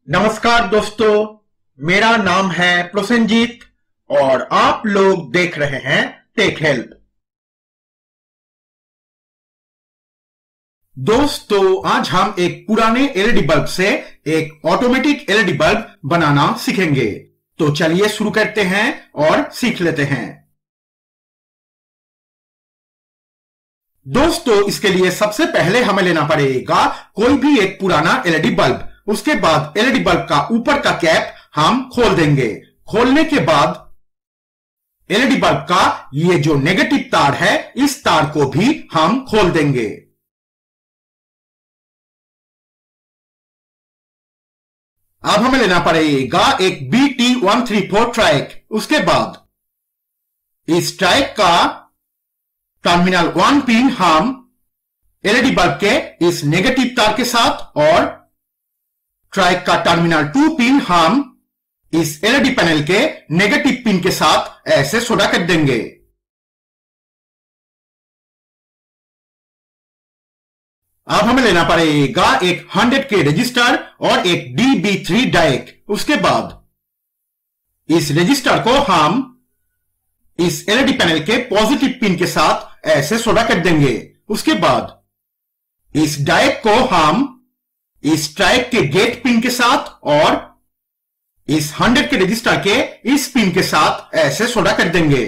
नमस्कार दोस्तों, मेरा नाम है प्रोसेनजीत और आप लोग देख रहे हैं टेक हेल्प। दोस्तों, आज हम एक पुराने एलईडी बल्ब से एक ऑटोमेटिक एलईडी बल्ब बनाना सीखेंगे। तो चलिए शुरू करते हैं और सीख लेते हैं। दोस्तों, इसके लिए सबसे पहले हमें लेना पड़ेगा कोई भी एक पुराना एलईडी बल्ब। उसके बाद एलईडी बल्ब का ऊपर का कैप हम खोल देंगे। खोलने के बाद एलईडी बल्ब का ये जो नेगेटिव तार है, इस तार को भी हम खोल देंगे। अब हमें लेना पड़ेगा एक BT134 ट्रैक। उसके बाद इस ट्रैक का टर्मिनल 1 पिन हम एलईडी बल्ब के इस नेगेटिव तार के साथ और ट्रैक का टर्मिनल 2 पिन हम इस एलईडी पैनल के नेगेटिव पिन के साथ ऐसे सोल्डर कर देंगे। अब हमें लेना पड़ेगा एक 100K रजिस्टर और एक DB3 डायरेक्ट। उसके बाद इस रजिस्टर को हम इस एलईडी पैनल के पॉजिटिव पिन के साथ ऐसे सोल्डर कर देंगे। उसके बाद इस डायरेक्ट को हम इस ट्रैक के गेट पिन के साथ और इस 100K रजिस्टर के इस पिन के साथ ऐसे सोल्डर कर देंगे।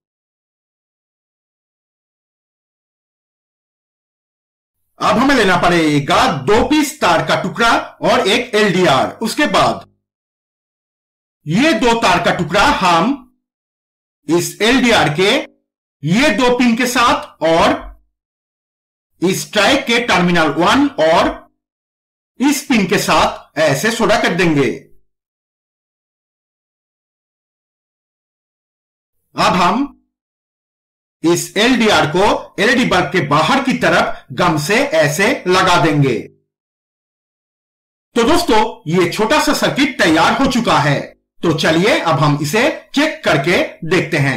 अब हमें लेना पड़ेगा 2 पीस तार का टुकड़ा और एक LDR। उसके बाद ये 2 तार का टुकड़ा हम इस LDR के ये 2 पिन के साथ और इस ट्रैक के टर्मिनल 1 और इस पिन के साथ ऐसे सोल्डर कर देंगे। अब हम इस LDR को एलईडी बल्ब के बाहर की तरफ गम से ऐसे लगा देंगे। तो दोस्तों, ये छोटा सा सर्किट तैयार हो चुका है। तो चलिए अब हम इसे चेक करके देखते हैं।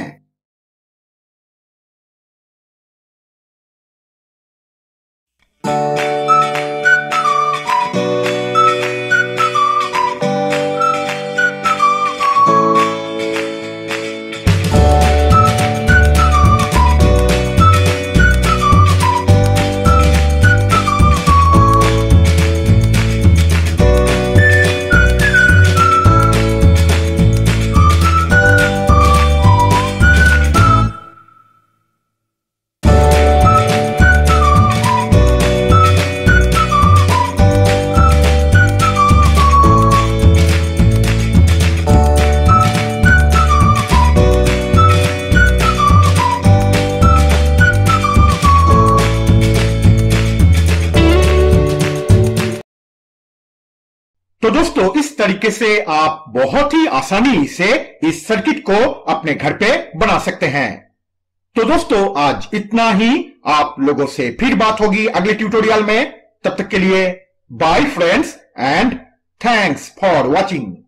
तो दोस्तों, इस तरीके से आप बहुत ही आसानी से इस सर्किट को अपने घर पे बना सकते हैं। तो दोस्तों, आज इतना ही। आप लोगों से फिर बात होगी अगले ट्यूटोरियल में। तब तक के लिए bye friends and thanks for watching.